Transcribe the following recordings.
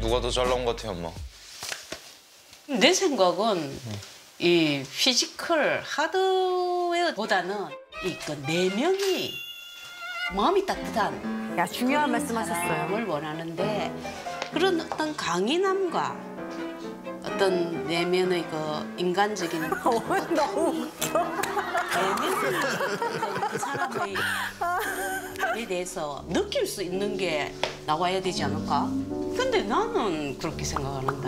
누가 더 잘 나온 것 같아요, 엄마? 내 생각은 이 피지컬 하드웨어보다는 이 그 내면이 마음이 따뜻한 야, 중요한 그런 말씀하셨어요. 사람을 원하는데 그런 어떤 강인함과 어떤 내면의 그 인간적인 너무 웃겨. 내면의 그 사람의 에 대해서 느낄 수 있는 게 나와야 되지 않을까? 근데 나는 그렇게 생각하는다.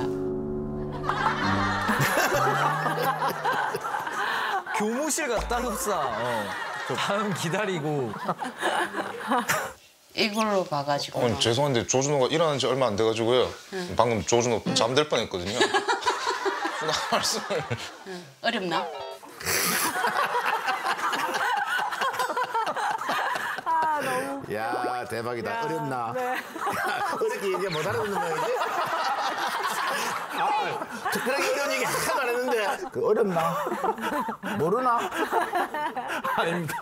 교무실 갔다 흡사. 다음 기다리고. 이걸로 가가지고. 어머니 죄송한데 조준호가 일어난 지 얼마 안 돼가지고요. 방금 조준호 잠들 뻔했거든요. 누나 말씀을. 어렵나? 야 대박이다. 어렵나? 네. 어렵게 얘기 못 알아듣는 거야지. 특별하게 이런 얘기 하나도 안 했는데 그 어렵나? 모르나? 아닙니다.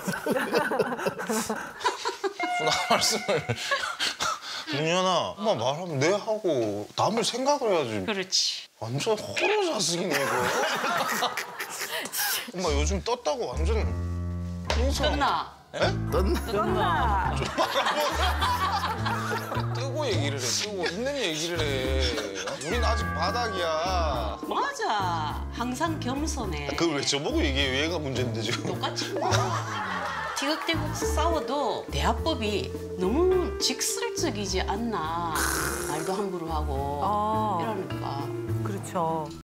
누나 말씀을. 윤현아, 엄마 말하면 내 하고 남을 생각을 해야지. 그렇지. 완전 호러 자식이네 이거. 엄마 요즘 떴다고 완전 인상. 끝나. 끝나. 뜨고 얘기를 해. 뜨고 있는 얘기를 해. 우린 아직 바닥이야. 맞아. 항상 겸손해. 그걸 왜 저보고 얘기해? 얘가 문제인데 지금. 똑같지 뭐. 티격태격 싸워도 대화법이 너무 직설적이지 않나. 말도 함부로 하고. 아. 이러니까. 그렇죠.